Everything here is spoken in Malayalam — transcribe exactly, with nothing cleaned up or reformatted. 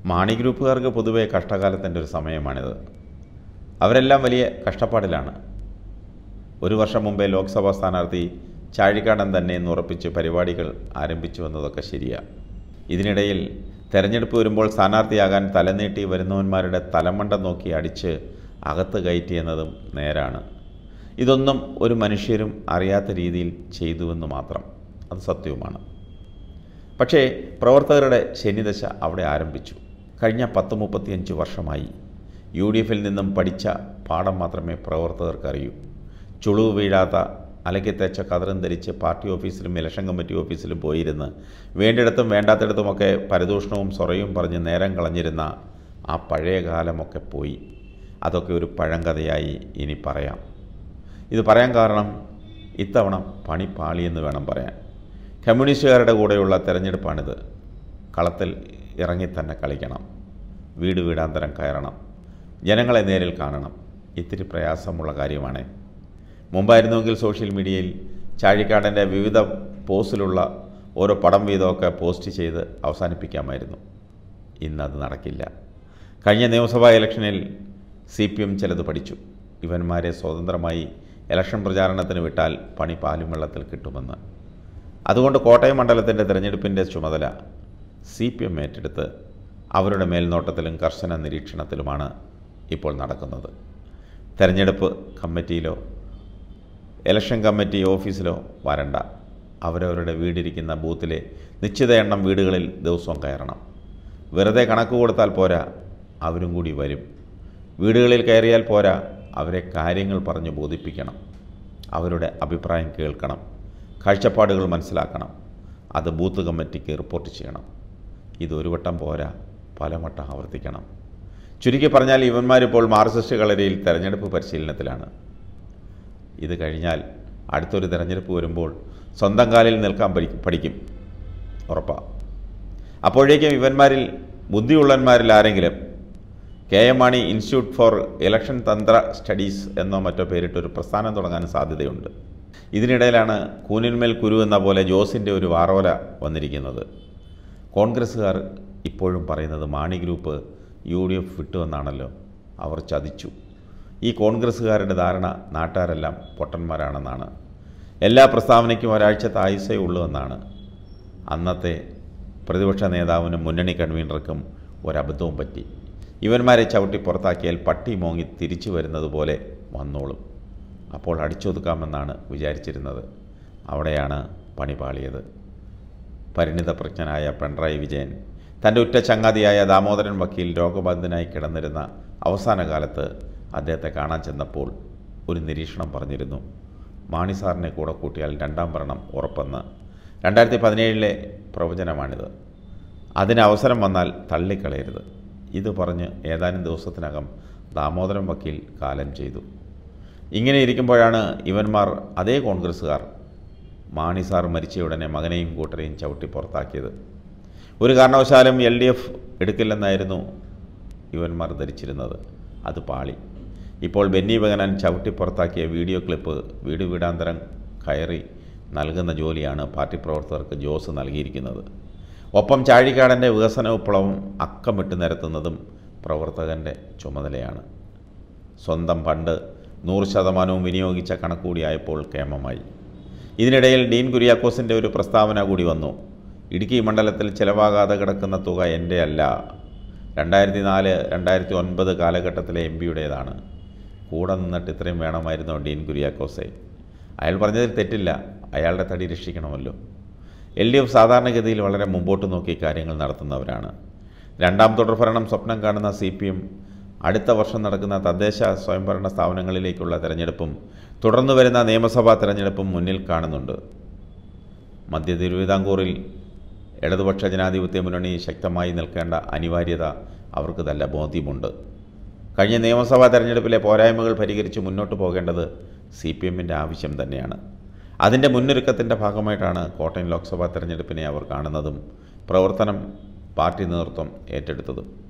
മാണി ഗ്രൂപ്പുകാർക്ക് പൊതുവെ കഷ്ടകാലത്തിൻ്റെ ഒരു സമയമാണിത്. അവരെല്ലാം വലിയ കഷ്ടപ്പാടിലാണ്. ഒരു വർഷം മുമ്പേ ലോക്സഭാ സ്ഥാനാർത്ഥി ചാഴികാടൻ തന്നെ എന്ന് ഉറപ്പിച്ച് പരിപാടികൾ ആരംഭിച്ചു വന്നതൊക്കെ ശരിയാണ്. ഇതിനിടയിൽ തെരഞ്ഞെടുപ്പ് വരുമ്പോൾ സ്ഥാനാർത്ഥിയാകാൻ തലനീട്ടി വരുന്നവന്മാരുടെ തലമണ്ട നോക്കി അടിച്ച് അകത്ത് കയറ്റിയെന്നതും നേരാണ്. ഇതൊന്നും ഒരു മനുഷ്യരും അറിയാത്ത രീതിയിൽ ചെയ്തുവെന്ന് മാത്രം. അത് സത്യവുമാണ്. പക്ഷേ പ്രവർത്തകരുടെ ശനിദശ അവിടെ ആരംഭിച്ചു. കഴിഞ്ഞ പത്ത് മുപ്പത്തിയഞ്ച് വർഷമായി യു ഡി എഫിൽ നിന്നും പഠിച്ച പാഠം മാത്രമേ പ്രവർത്തകർക്കറിയൂ. ചുളിവ് വീഴാത്ത അലക്കിത്തേച്ച കതറും ധരിച്ച് പാർട്ടി ഓഫീസിലും ഇലക്ഷൻ കമ്മിറ്റി ഓഫീസിലും പോയിരുന്ന് വേണ്ടിടത്തും വേണ്ടാത്തിടത്തുമൊക്കെ പരദൂഷണവും സൊറയും പറഞ്ഞ് നേരം കളഞ്ഞിരുന്ന ആ പഴയ കാലമൊക്കെ പോയി. അതൊക്കെ ഒരു പഴങ്കഥയായി ഇനി പറയാം. ഇത് പറയാൻ കാരണം ഇത്തവണ പണി പാളിയെന്ന് വേണം പറയാൻ. കമ്മ്യൂണിസ്റ്റുകാരുടെ കൂടെയുള്ള തെരഞ്ഞെടുപ്പാണിത്. കളത്തിൽ ഇറങ്ങിത്തന്നെ കളിക്കണം. വീട് വീടാന്തരം കയറണം. ജനങ്ങളെ നേരിൽ കാണണം. ഇത്തിരി പ്രയാസമുള്ള കാര്യമാണ്. മുമ്പായിരുന്നുവെങ്കിൽ സോഷ്യൽ മീഡിയയിൽ ചാഴിക്കാടൻ്റെ വിവിധ പോസിലുള്ള ഓരോ പടം വീതമൊക്കെ പോസ്റ്റ് ചെയ്ത് അവസാനിപ്പിക്കാമായിരുന്നു. ഇന്നത് നടക്കില്ല. കഴിഞ്ഞ നിയമസഭാ ഇലക്ഷനിൽ സി പി എം ചിലത് പഠിച്ചു. ഇവന്മാരെ സ്വതന്ത്രമായി ഇലക്ഷൻ പ്രചാരണത്തിന് വിട്ടാൽ പണി പാലും വെള്ളത്തിൽ കിട്ടുമെന്ന്. അതുകൊണ്ട് കോട്ടയം മണ്ഡലത്തിൻ്റെ തിരഞ്ഞെടുപ്പിൻ്റെ ചുമതല സി പി എം ഏറ്റെടുത്ത് അവരുടെ മേൽനോട്ടത്തിലും കർശന നിരീക്ഷണത്തിലുമാണ് ഇപ്പോൾ നടക്കുന്നത്. തെരഞ്ഞെടുപ്പ് കമ്മിറ്റിയിലോ ഇലക്ഷൻ കമ്മിറ്റി ഓഫീസിലോ വരണ്ട. അവരവരുടെ വീടിരിക്കുന്ന ബൂത്തിലെ നിശ്ചിത എണ്ണം വീടുകളിൽ ദിവസവും കയറണം. വെറുതെ കണക്ക് കൊടുത്താൽ പോരാ, അവരും കൂടി വരും. വീടുകളിൽ കയറിയാൽ പോരാ, അവരെ കാര്യങ്ങൾ പറഞ്ഞ് ബോധിപ്പിക്കണം. അവരുടെ അഭിപ്രായം കേൾക്കണം. കാഴ്ചപ്പാടുകൾ മനസ്സിലാക്കണം. അത് ബൂത്ത് കമ്മിറ്റിക്ക് റിപ്പോർട്ട് ചെയ്യണം. ഇതൊരു വട്ടം പോരാ, പലവട്ടം ആവർത്തിക്കണം. ചുരുക്കി പറഞ്ഞാൽ ഇവന്മാരിപ്പോൾ മാർക്സിസ്റ്റ് കളരിയിൽ തെരഞ്ഞെടുപ്പ് പരിശീലനത്തിലാണ്. ഇത് കഴിഞ്ഞാൽ അടുത്തൊരു തെരഞ്ഞെടുപ്പ് വരുമ്പോൾ സ്വന്തം കാലിൽ നിൽക്കാൻ പഠിക്കും, ഉറപ്പാണ്. അപ്പോഴേക്കും ഇവന്മാരിൽ ബുദ്ധിയുള്ളവന്മാരിൽ ആരെങ്കിലും K M Mani institute for election തന്ത്ര സ്റ്റഡീസ് എന്നോ മറ്റോ പേരിട്ടൊരു പ്രസ്ഥാനം തുടങ്ങാൻ സാധ്യതയുണ്ട്. ഇതിനിടയിലാണ് കൂനിന്മേൽ കുരു എന്ന പോലെ ജോസിൻ്റെ ഒരു വാറോല വന്നിരിക്കുന്നത്. കോൺഗ്രസ്സുകാർ ഇപ്പോഴും പറയുന്നത് Mani group U D F വിട്ടുവെന്നാണല്ലോ. അവർ ചതിച്ചു. ഈ കോൺഗ്രസ്സുകാരുടെ ധാരണ നാട്ടുകാരെല്ലാം പൊട്ടന്മാരാണെന്നാണ്. എല്ലാ പ്രസ്താവനയ്ക്കും ഒരാഴ്ച തായുസേ ഉള്ളൂ എന്നാണ്. അന്നത്തെ പ്രതിപക്ഷ നേതാവിനും മുന്നണി കൺവീനർക്കും ഒരബദ്ധവും പറ്റി. ഇവന്മാരെ ചവിട്ടി പുറത്താക്കിയാൽ പട്ടി മോങ്ങി തിരിച്ചു വരുന്നത് പോലെ വന്നോളും. അപ്പോൾ അടിച്ചൊതുക്കാമെന്നാണ് വിചാരിച്ചിരുന്നത്. അവിടെയാണ് പണി പാളിയത്. പരിണിതപ്രജ്ഞനായ പിണറായി വിജയൻ തൻ്റെ ഉറ്റ ചങ്ങാതിയായ ദാമോദരൻ വക്കീൽ രോഗബാധിതനായി കിടന്നിരുന്ന അവസാന കാലത്ത് അദ്ദേഹത്തെ കാണാൻ ചെന്നപ്പോൾ ഒരു നിരീക്ഷണം പറഞ്ഞിരുന്നു. മാണി സാറിനെ കൂടെ കൂട്ടിയാൽ രണ്ടാം ഭരണം ഉറപ്പെന്ന്. രണ്ടായിരത്തി പതിനേഴിലെ പ്രവചനമാണിത്. അതിന് അവസരം വന്നാൽ തള്ളിക്കളയരുത്. ഇത് പറഞ്ഞ് ഏതാനും ദിവസത്തിനകം ദാമോദരൻ വക്കീൽ കാലം ചെയ്തു. ഇങ്ങനെ ഇരിക്കുമ്പോഴാണ് ഇവന്മാർ, അതേ കോൺഗ്രസ്സുകാർ, മാണി സാർ മരിച്ചയുടനെ മകനെയും കൂട്ടരെയും ചവിട്ടി പുറത്താക്കിയത്. ഒരു കാരണവശാലും എൽ ഡി എഫ് എടുക്കില്ലെന്നായിരുന്നു ഇവന്മാർ ധരിച്ചിരുന്നത്. അത് പാളി. ഇപ്പോൾ ബെന്നി ബെഹനാൻ ചവിട്ടി പുറത്താക്കിയ വീഡിയോ ക്ലിപ്പ് വീട് വീടാന്തരം കയറി നൽകുന്ന ജോലിയാണ് പാർട്ടി പ്രവർത്തകർക്ക് ജോസ് നൽകിയിരിക്കുന്നത്. ഒപ്പം ചാഴിക്കാടൻ്റെ വികസന വിപ്ലവം അക്കമിട്ട് നിരത്തുന്നതും പ്രവർത്തകൻ്റെ ചുമതലയാണ്. സ്വന്തം ഫണ്ട് നൂറ് ശതമാനവും വിനിയോഗിച്ച കണക്കുകൂടിയായപ്പോൾ കേമമായി. ഇതിനിടയിൽ ഡീൻ കുര്യാക്കോസിൻ്റെ ഒരു പ്രസ്താവന കൂടി വന്നു. ഇടുക്കി മണ്ഡലത്തിൽ ചിലവാകാതെ കിടക്കുന്ന തുക എൻ്റെ അല്ല, രണ്ടായിരത്തി നാല് രണ്ടായിരത്തി ഒൻപത് കാലഘട്ടത്തിലെ എം പിയുടേതാണ്. കൂടെ നിന്നിട്ട് ഇത്രയും വേണമായിരുന്നോ ഡീൻ കുര്യാക്കോസെ? അയാൾ പറഞ്ഞതിൽ തെറ്റില്ല. അയാളുടെ തടി രക്ഷിക്കണമല്ലോ. എൽ ഡി എഫ് സാധാരണഗതിയിൽ വളരെ മുമ്പോട്ട് നോക്കി കാര്യങ്ങൾ നടത്തുന്നവരാണ്. രണ്ടാം തുടർഭരണം സ്വപ്നം കാണുന്ന സി പി എം അടുത്ത വർഷം നടക്കുന്ന തദ്ദേശ സ്വയംഭരണ സ്ഥാപനങ്ങളിലേക്കുള്ള തെരഞ്ഞെടുപ്പും തുടർന്നു വരുന്ന നിയമസഭാ തെരഞ്ഞെടുപ്പും മുന്നിൽ കാണുന്നുണ്ട്. മധ്യ തിരുവിതാംകൂറിൽ ഇടതുപക്ഷ ജനാധിപത്യ മുന്നണി ശക്തമായി നിൽക്കേണ്ട അനിവാര്യത അവർക്ക് നല്ല ബോധ്യമുണ്ട്. കഴിഞ്ഞ നിയമസഭാ തെരഞ്ഞെടുപ്പിലെ പോരായ്മകൾ പരിഹരിച്ച് മുന്നോട്ട് പോകേണ്ടത് സി പി എമ്മിൻ്റെ ആവശ്യം തന്നെയാണ്. അതിൻ്റെ മുന്നൊരുക്കത്തിൻ്റെ ഭാഗമായിട്ടാണ് കോട്ടയം ലോക്സഭാ തെരഞ്ഞെടുപ്പിനെ അവർ കാണുന്നതും പ്രവർത്തനം പാർട്ടി നേതൃത്വം ഏറ്റെടുത്തതും.